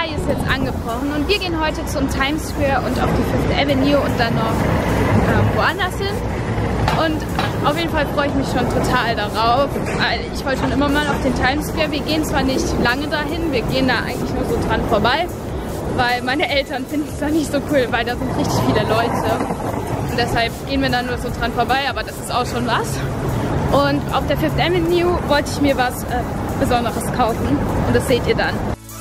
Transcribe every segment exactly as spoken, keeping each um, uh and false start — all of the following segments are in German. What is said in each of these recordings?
ist jetzt angebrochen und wir gehen heute zum Times Square und auf die Fifth Avenue und dann noch äh, woanders hin. Und auf jeden Fall freue ich mich schon total darauf. Ich wollte schon immer mal auf den Times Square. Wir gehen zwar nicht lange dahin, wir gehen da eigentlich nur so dran vorbei, weil meine Eltern finden es da nicht so cool, weil da sind richtig viele Leute. Und deshalb gehen wir da nur so dran vorbei, aber das ist auch schon was. Und auf der Fifth Avenue wollte ich mir was äh, Besonderes kaufen und das seht ihr dann.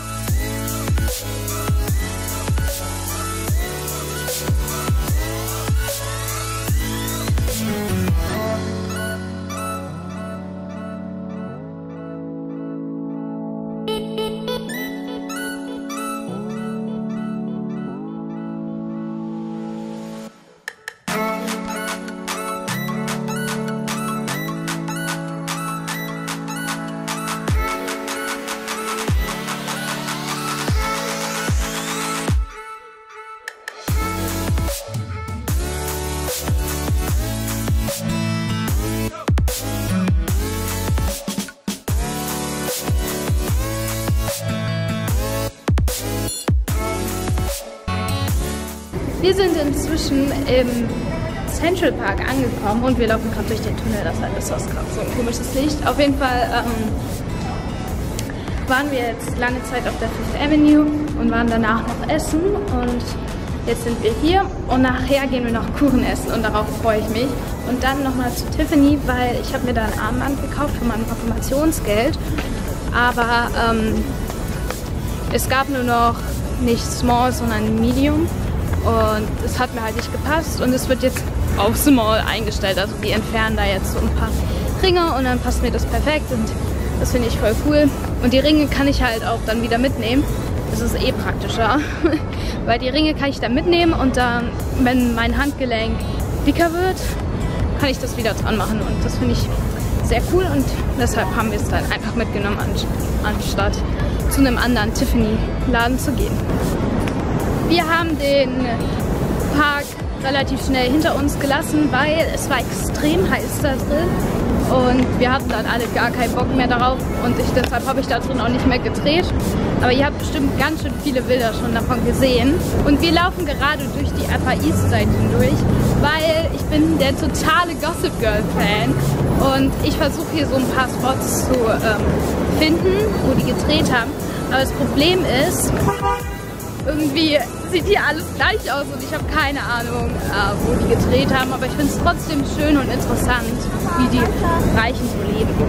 Wir sind inzwischen im Central Park angekommen und wir laufen gerade durch den Tunnel, das ist das gerade so ein komisches Licht. Auf jeden Fall ähm, waren wir jetzt lange Zeit auf der Fifth Avenue und waren danach noch essen und jetzt sind wir hier und nachher gehen wir noch Kuchen essen und darauf freue ich mich. Und dann nochmal zu Tiffany, weil ich habe mir da ein Armband gekauft für mein Konfirmationsgeld, aber ähm, es gab nur noch nicht Small, sondern Medium. Und es hat mir halt nicht gepasst und es wird jetzt auf Small eingestellt. Also die entfernen da jetzt so ein paar Ringe und dann passt mir das perfekt und das finde ich voll cool. Und die Ringe kann ich halt auch dann wieder mitnehmen. Das ist eh praktischer, weil die Ringe kann ich dann mitnehmen und dann, wenn mein Handgelenk dicker wird, kann ich das wieder dran machen. Und das finde ich sehr cool und deshalb haben wir es dann einfach mitgenommen, anstatt zu einem anderen Tiffany-Laden zu gehen. Wir haben den Park relativ schnell hinter uns gelassen, weil es war extrem heiß da drin und wir hatten dann alle gar keinen Bock mehr darauf und ich, deshalb habe ich da drin auch nicht mehr gedreht. Aber ihr habt bestimmt ganz schön viele Bilder schon davon gesehen. Und wir laufen gerade durch die Upper East Side hindurch, weil ich bin der totale Gossip Girl Fan und ich versuche hier so ein paar Spots zu ähm, finden, wo die gedreht haben. Aber das Problem ist, irgendwie sieht hier alles gleich aus und ich habe keine Ahnung, äh, wo die gedreht haben, aber ich finde es trotzdem schön und interessant, wie die Reichen so leben.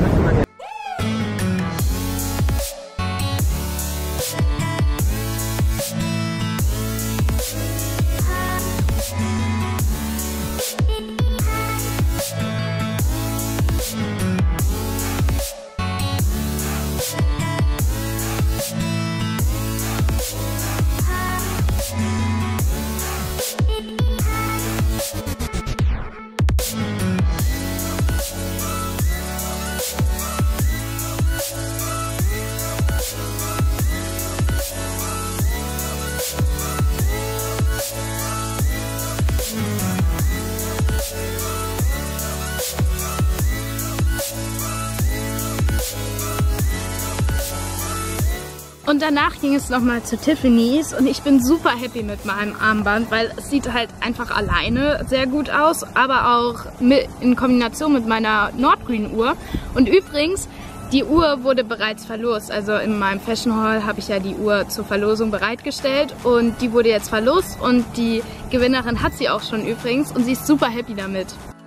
Und danach ging es nochmal zu Tiffany's und ich bin super happy mit meinem Armband, weil es sieht halt einfach alleine sehr gut aus, aber auch mit, in Kombination mit meiner Nordgreen-Uhr. Und übrigens, die Uhr wurde bereits verlost, also in meinem Fashion Haul habe ich ja die Uhr zur Verlosung bereitgestellt und die wurde jetzt verlost und die Gewinnerin hat sie auch schon übrigens und sie ist super happy damit.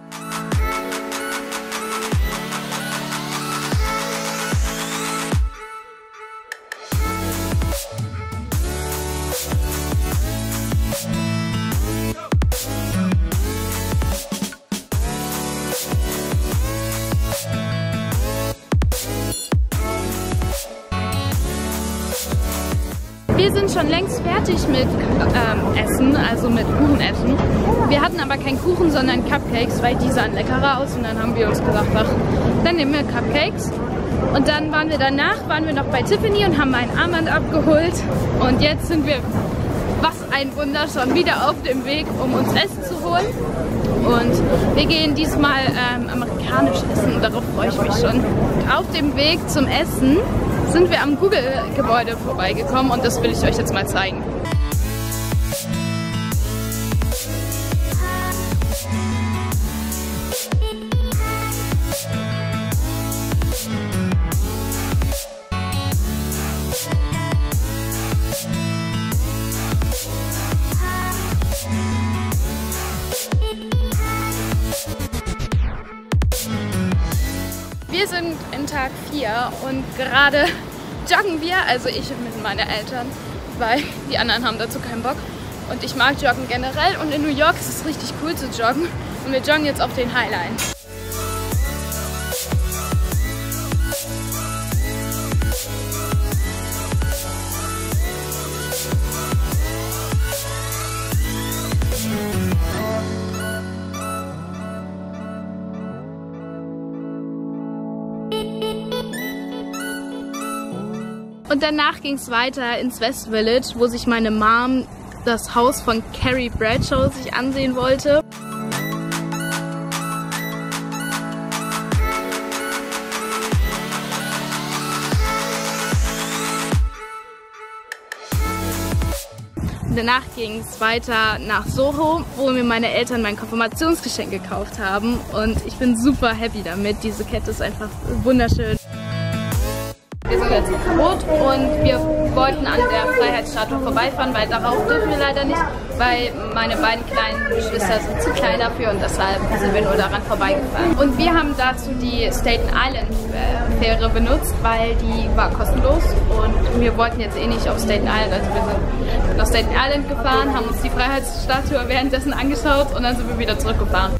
Wir sind schon längst fertig mit ähm, Essen, also mit Kuchenessen. Wir hatten aber keinen Kuchen, sondern Cupcakes, weil die sahen leckerer aus. Und dann haben wir uns gesagt, ach, dann nehmen wir Cupcakes. Und dann waren wir danach, waren wir noch bei Tiffany und haben meinen Armband abgeholt. Und jetzt sind wir, was ein Wunder, schon wieder auf dem Weg, um uns Essen zu holen. Und wir gehen diesmal ähm, amerikanisch essen und darauf freue ich mich schon. Und auf dem Weg zum Essen sind wir am Google-Gebäude vorbeigekommen und das will ich euch jetzt mal zeigen. Wir sind in Tag vier und gerade joggen wir, also ich mit meinen Eltern, weil die anderen haben dazu keinen Bock. Und ich mag Joggen generell und in New York ist es richtig cool zu joggen und wir joggen jetzt auf den High Line. Und danach ging es weiter ins West Village, wo sich meine Mom das Haus von Carrie Bradshaw sich ansehen wollte. Und danach ging es weiter nach Soho, wo mir meine Eltern mein Konfirmationsgeschenk gekauft haben. Und ich bin super happy damit. Diese Kette ist einfach wunderschön. Wir sind jetzt auf Rot und wir wollten an der Freiheitsstatue vorbeifahren, weil darauf dürfen wir leider nicht, weil meine beiden kleinen Geschwister sind zu klein dafür und deshalb sind wir nur daran vorbeigefahren. Und wir haben dazu die Staten Island Fähre benutzt, weil die war kostenlos und wir wollten jetzt eh nicht auf Staten Island, also wir sind nach Staten Island gefahren, haben uns die Freiheitsstatue währenddessen angeschaut und dann sind wir wieder zurückgefahren.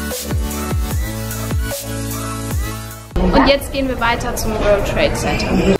Und jetzt gehen wir weiter zum World Trade Center.